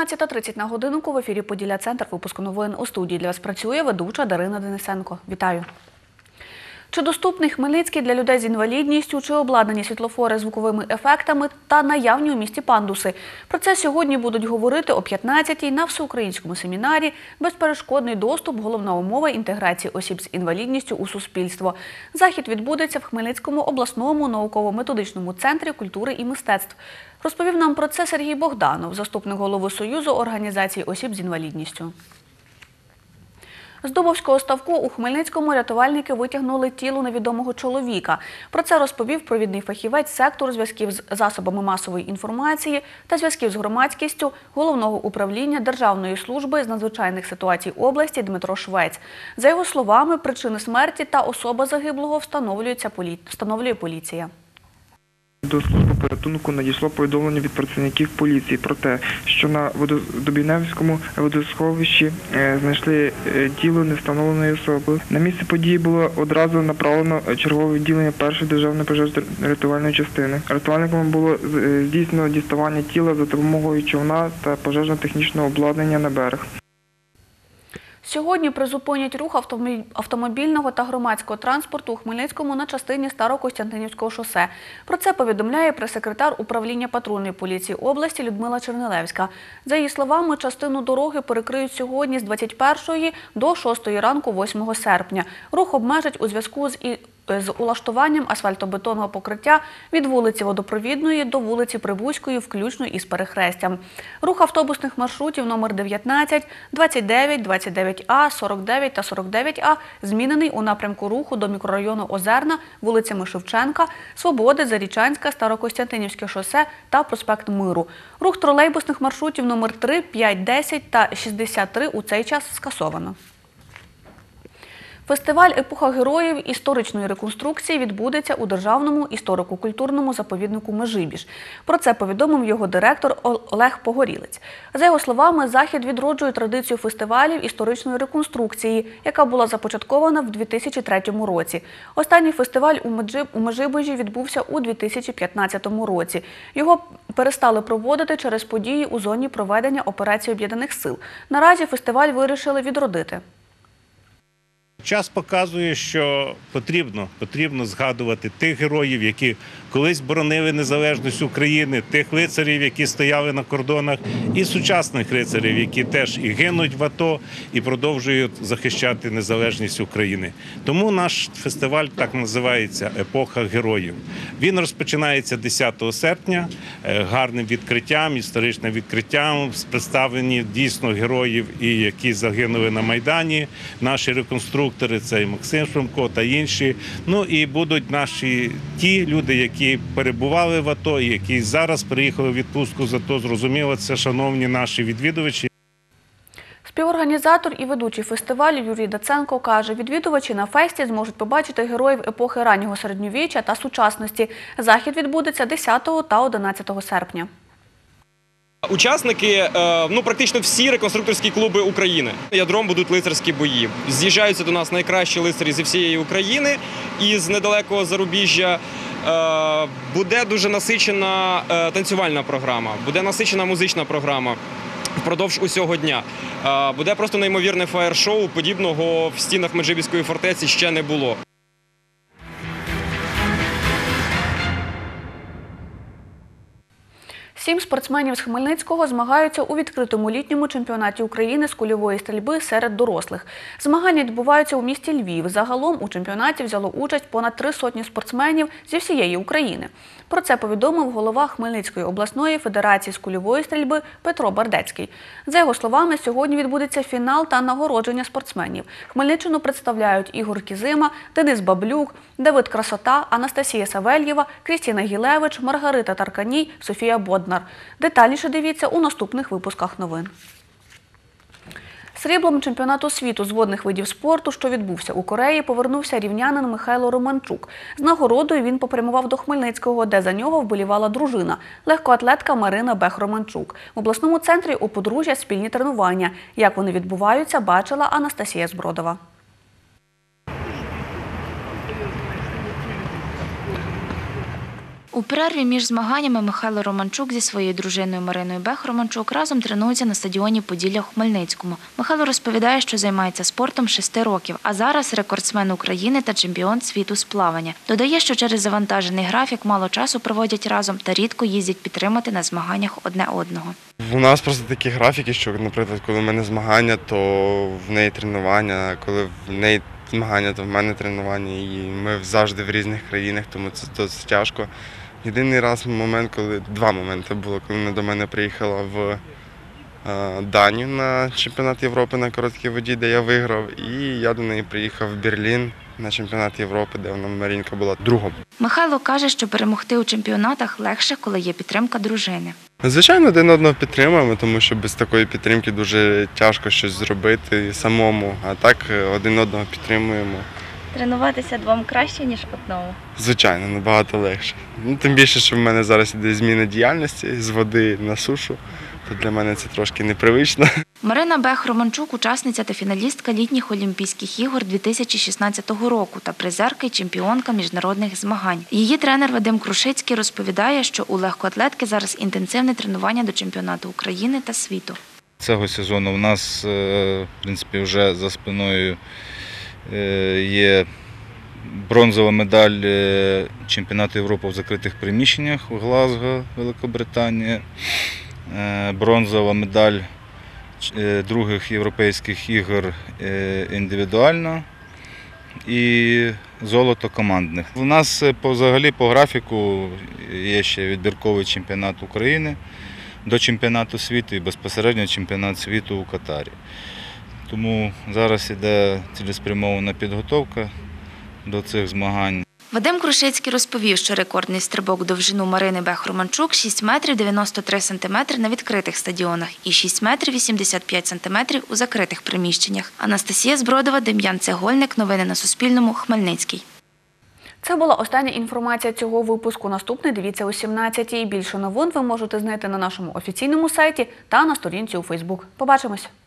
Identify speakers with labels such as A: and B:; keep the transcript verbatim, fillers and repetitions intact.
A: одинадцята тридцять на годинку. В ефірі «Поділля-центр». Випуску новин. У студії для вас працює ведуча Дарина Денисенко. Вітаю. Чи доступний Хмельницький для людей з інвалідністю, чи обладнані світлофори звуковими ефектами та наявні у місті пандуси? Про це сьогодні будуть говорити о п'ятнадцятій на всеукраїнському семінарі «Безперешкодний доступ. Головна умова інтеграції осіб з інвалідністю у суспільство». Захід відбудеться в Хмельницькому обласному науково-методичному центрі культури і мистецтв. Розповів нам про це Сергій Богданов, заступник голови Союзу організацій осіб з інвалідністю. З Дубовського ставку у Хмельницькому рятувальники витягнули тіло невідомого чоловіка. Про це розповів провідний фахівець сектору зв'язків з засобами масової інформації та зв'язків з громадськістю Головного управління Державної служби з надзвичайних ситуацій області Дмитро Швець. За його словами, причини смерті та особа загиблого встановлює поліція.
B: До служби порятунку надійшло повідомлення від працівників поліції про те, що на Дубіневському водосховищі знайшли тіло невстановленої особи. На місце події було одразу направлено чергове відділення першої державної пожежно-рятувальної частини. Рятувальникам було здійснено діставання тіла за допомогою човна та пожежно-технічного обладнання на берег.
A: Сьогодні призупинять рух автомобільного та громадського транспорту у Хмельницькому на частині Старокостянтинівського шосе. Про це повідомляє прес-секретар управління патрульної поліції області Людмила Чернилевська. За її словами, частину дороги перекриють сьогодні з двадцять першої до шостої ранку восьмого серпня. Рух обмежать у зв'язку з з улаштуванням асфальтобетонного покриття від вулиці Водопровідної до вулиці Прибузької, включно із перехрестям. Рух автобусних маршрутів номер дев'ятнадцять, двадцять дев'ять, двадцять дев'ять А, сорок дев'ять та сорок дев'ять А змінений у напрямку руху до мікрорайону Озерна, вулицями Шевченка, Свободи, Зарічанська, Старокостянтинівське шосе та проспект Миру. Рух тролейбусних маршрутів номер три, п'ять, десять та шістдесят три у цей час скасовано. Фестиваль «Епоха героїв історичної реконструкції» відбудеться у Державному історико-культурному заповіднику «Межибіж». Про це повідомив його директор Олег Погорілець. За його словами, захід відроджує традицію фестивалів історичної реконструкції, яка була започаткована в дві тисячі третьому році. Останній фестиваль у Межибіжі відбувся у дві тисячі п'ятнадцятому році. Його перестали проводити через події у зоні проведення операції Об'єднаних сил. Наразі фестиваль вирішили відродити.
C: Час показує, що потрібно, потрібно згадувати тих героїв, які колись боронили незалежність України, тих лицарів, які стояли на кордонах, і сучасних лицарів, які теж і гинуть в АТО, і продовжують захищати незалежність України. Тому наш фестиваль так називається «Епоха героїв». Він розпочинається десятого серпня гарним відкриттям, історичним відкриттям, представлені дійсно героїв, і які загинули на Майдані, наші реконструкції, це і Максим Шумко та інші. Ну і будуть наші ті люди, які перебували в АТО, і які зараз приїхали в відпустку з АТО. Зрозуміло, це шановні наші відвідувачі.
A: Співорганізатор і ведучий фестивалю Юрій Даценко каже, відвідувачі на фесті зможуть побачити героїв епохи раннього середньовіччя та сучасності. Захід відбудеться десятого та одинадцятого серпня.
D: Учасники, ну практично всі реконструкторські клуби України. Ядром будуть лицарські бої. З'їжджаються до нас найкращі лицарі зі всієї України і з недалекого зарубіжжя. Буде дуже насичена танцювальна програма, буде насичена музична програма впродовж усього дня. Буде просто неймовірне фаєр-шоу, подібного в стінах Меджибіжської фортеці ще не було.
A: Сім спортсменів з Хмельницького змагаються у відкритому літньому чемпіонаті України з кульової стрільби серед дорослих. Змагання відбуваються у місті Львів. Загалом у чемпіонаті взяло участь понад три сотні спортсменів зі всієї України. Про це повідомив голова Хмельницької обласної федерації з кульової стрільби Петро Бардецький. За його словами, сьогодні відбудеться фінал та нагородження спортсменів. Хмельниччину представляють Ігор Кізима, Денис Баблюк, Давид Красота, Анастасія Савельєва, Крістіна Гілевич, Маргарита Тарканій, Софія Боднар. Детальніше дивіться у наступних випусках новин. Сріблом чемпіонату світу з водних видів спорту, що відбувся у Кореї, повернувся рівнянин Михайло Романчук. З нагородою він попрямував до Хмельницького, де за нього вболівала дружина – легкоатлетка Марина Бех-Романчук. В обласному центрі у подружжя спільні тренування. Як вони відбуваються, бачила Анастасія Збродова.
E: У перерві між змаганнями Михайло Романчук зі своєю дружиною Мариною Бех-Романчук разом тренуються на стадіоні Поділля у Хмельницькому. Михайло розповідає, що займається спортом шести років, а зараз рекордсмен України та чемпіон світу з плавання. Додає, що через завантажений графік мало часу проводять разом та рідко їздять підтримати на змаганнях одне одного.
F: У нас просто такі графіки, що, наприклад, коли в мене змагання, то в неї тренування, а коли в неї змагання, то в мене тренування. І ми завжди в різних країнах, тому це досить тяжко. Єдиний раз момент, коли два моменти було, коли вона до мене приїхала в е, Данію на чемпіонат Європи на короткій воді, де я виграв, і я до неї приїхав в Берлін на чемпіонат Європи, де вона Марінка була другом.
E: Михайло каже, що перемогти у чемпіонатах легше, коли є підтримка дружини.
F: Звичайно, один одного підтримуємо, тому що без такої підтримки дуже тяжко щось зробити самому, а так один одного підтримуємо.
G: Тренуватися двом краще, ніж одному.
F: Звичайно, набагато легше. Ну, тим більше, що в мене зараз іде зміна діяльності з води на сушу, то для мене це трошки непривично.
E: Марина Бех-Романчук – учасниця та фіналістка літніх Олімпійських ігор дві тисячі шістнадцятого року та призерка і чемпіонка міжнародних змагань. Її тренер Вадим Крушицький розповідає, що у легкоатлетки зараз інтенсивне тренування до чемпіонату України та світу.
H: Цього сезону в нас, в принципі, вже за спиною є бронзова медаль чемпіонату Європи в закритих приміщеннях у Глазго, Великобританія, бронзова медаль других європейських ігор індивідуально і золото командних. У нас взагалі по графіку є ще відбірковий чемпіонат України до чемпіонату світу і безпосередньо чемпіонат світу у Катарі. Тому зараз іде цілеспрямована підготовка до цих змагань.
E: Вадим Крушицький розповів, що рекордний стрибок у довжину Марини Бех-Романчук – шість метрів дев'яносто три сантиметри на відкритих стадіонах і шість метрів вісімдесят п'ять сантиметрів у закритих приміщеннях. Анастасія Збродова, Дем'ян Цегольник. Новини на Суспільному. Хмельницький.
A: Це була остання інформація цього випуску. Наступний дивіться о сімнадцятій. Більше новин ви можете знайти на нашому офіційному сайті та на сторінці у Фейсбук. Побачимось!